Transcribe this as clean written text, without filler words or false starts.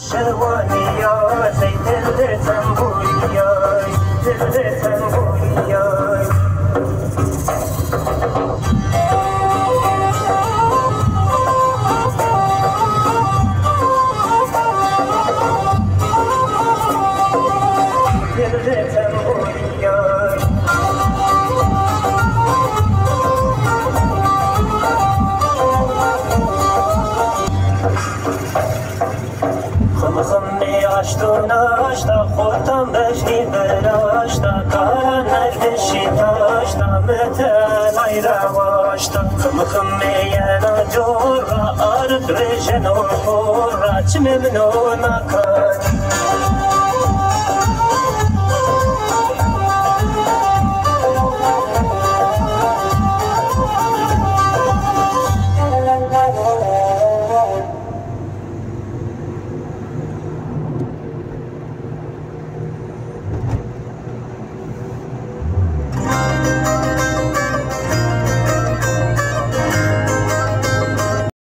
شروانی یا دل تنبوری یای دل تنبوری یای دل تنبوری یای خمخمی آشتو ناشتا خورتم بشنی براشتا کارا نردشی تاشتا متنای رواشتا خمخمی ینا جورا آرد رجنو خورا چه ممنون مکان